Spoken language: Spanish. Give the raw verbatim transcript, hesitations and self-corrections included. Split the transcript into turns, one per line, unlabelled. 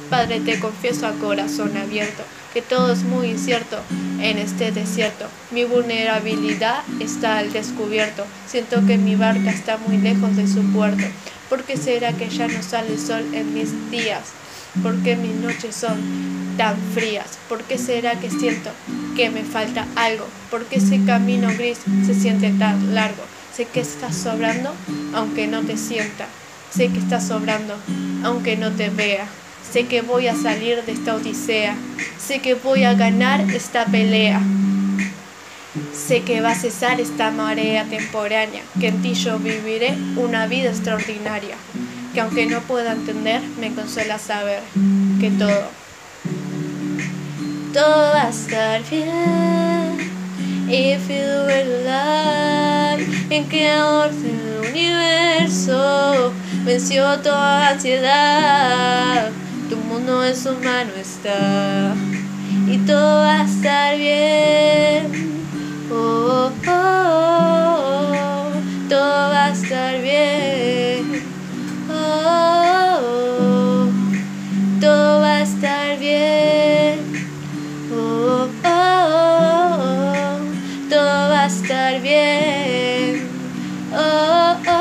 Padre, te confieso a corazón abierto que todo es muy incierto en este desierto. Mi vulnerabilidad está al descubierto. Siento que mi barca está muy lejos de su puerto. ¿Por qué será que ya no sale el sol en mis días? ¿Por qué mis noches son tan frías? ¿Por qué será que siento que me falta algo? ¿Por qué ese camino gris se siente tan largo? Sé que estás sobrando aunque no te sienta. Sé que estás sobrando aunque no te vea. Sé que voy a salir de esta odisea. Sé que voy a ganar esta pelea. Sé que va a cesar esta marea temporánea, que en ti yo viviré una vida extraordinaria, que aunque no pueda entender, me consuela saber que todo, todo va a estar bien. If you were alive, en qué orden el universo venció toda ansiedad. Tu mundo en su mano está y todo va a estar bien. Oh, oh, oh, oh, todo va a estar bien. Oh, oh, oh, todo va a estar bien. Oh, oh, oh, oh, todo va a estar bien. Oh, oh.